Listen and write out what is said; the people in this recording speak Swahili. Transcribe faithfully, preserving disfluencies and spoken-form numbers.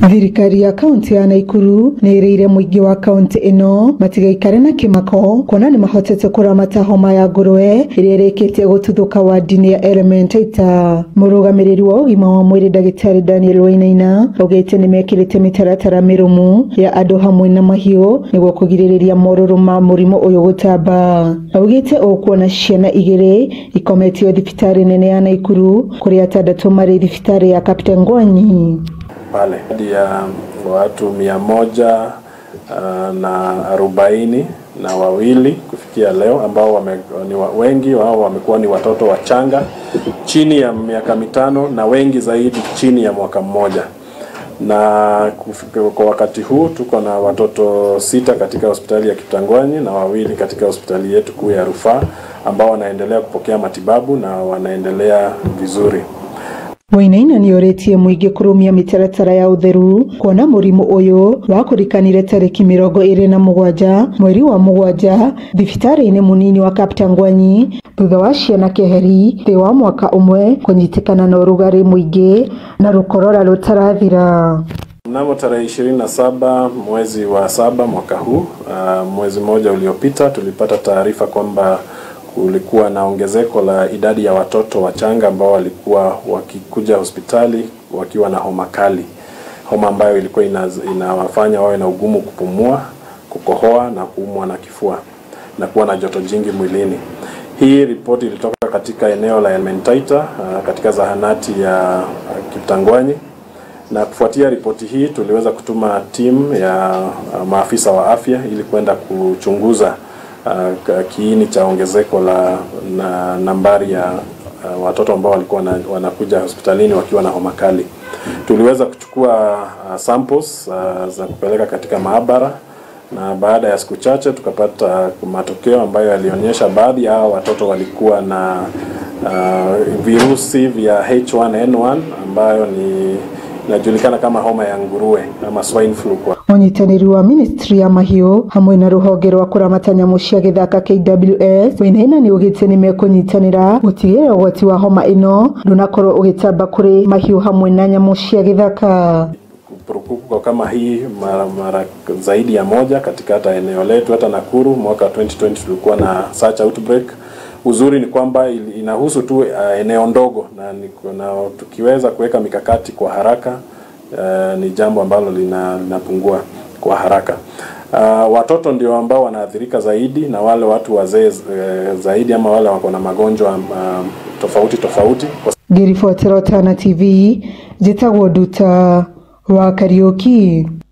Thirikari ya kaunti ya Naikuru nĩĩrĩire mũingĩ wa kaunti ĩno matigaikare na kĩmako kuona nĩ mahotete kũramata homa ya ngũrwe ĩrĩa ĩrĩkĩtie gũtuthũka wadi-inĩ ya Elementaita. Mũrũgamĩrĩri wa ũgima wa mwĩrĩ Ndagĩtarĩ Daniel Wainaina augĩte nĩ mekĩrĩte mĩtaratara mĩrũmu ya andũ hamwe na mahiũ nĩguo kũgirĩrĩria morũrũ ma mũrimũ ũyũ gũtamba. Augĩte ũkuona ciana igĩrĩ ikometio thibitarĩ nene ya Naikuru kũrĩ atandatũ marĩ thibitarĩ ya Captain Ngwanyi. Pale hadi ya watu mia moja uh, na arobaini na wawili kufikia leo ambao wame, ni wa, wengi wao wamekuwa ni watoto wachanga chini ya miaka mitano na wengi zaidi chini ya mwaka mmoja. Na kufika, kwa wakati huu tuko na watoto sita katika hospitali ya Kitangwanyi na wawili katika hospitali yetu kuu ya Rufaa ambao wanaendelea kupokea matibabu na wanaendelea vizuri. Wainaina nĩoretie mũingĩ kũrũmia mĩtaratara ya ũtheru kuona mũrimũ ũyũ wakũrikanire tarĩki mĩrongo ĩrĩ na mũgwanja mweri wa mũgwanja thibitarĩ-inĩ mũnini wa Captain Ngwanyi thutha wa ciana keheri thĩ wa mwaka ũmwe kũnyitĩkana na ũrugarĩ mũingĩ na rũkorora rũtarathira. Mnamo tarehe ishirini na saba mwezi wa saba mwaka huu, uh, mwezi mmoja uliopita, tulipata taarifa kwamba kulikuwa na ongezeko la idadi ya watoto wachanga ambao walikuwa wakikuja hospitali wakiwa na homa kali. Homa ambayo ilikuwa inawafanya wawe na ugumu kupumua, kukohoa na kuumwa na kifua na kuwa na joto jingi mwilini. Hii ripoti ilitoka katika eneo la Elementaita katika zahanati ya Kitangwanyi, na kufuatia ripoti hii tuliweza kutuma timu ya maafisa wa afya ili kwenda kuchunguza Uh, kiini cha ongezeko la na nambari ya uh, watoto ambao walikuwa na, wanakuja hospitalini wakiwa na homa kali. Tuliweza kuchukua uh, samples uh, za kupeleka katika maabara, na baada ya siku chache tukapata matokeo ambayo yalionyesha baadhi ya watoto walikuwa na uh, virusi vya H one N one ambayo ni inajulikana kama homa ya nguruwe ama swine flu. Mũnyitanĩri wa ministry ya mahiũ hamwe na rũhonge rwa kũramata nyamũ cia gĩthaka K W S Wainaina nĩaugĩte nĩ mekũnyitanĩra gũtigĩrĩra ũgwati wa homa ĩno ndũnakorwo ũgĩtamba kũrĩ mahiũ hamwe na nyamũ cia gĩthaka. Kurupuko kama hii mara, mara zaidi ya moja katika hata eneo letu. Hata Nakuru mwaka twenty twenty tulikuwa na such outbreak. Uzuri ni kwamba inahusu tu uh, eneo ndogo, na, na tukiweza kuweka mikakati kwa haraka uh, ni jambo ambalo linapungua kwa haraka. Uh, watoto ndio ambao wanaathirika zaidi, na wale watu wazee uh, zaidi ama wale wako na magonjwa uh, tofauti tofauti. Ngĩribotera Tana T V, njĩtagwo Nduta wa Kariuki.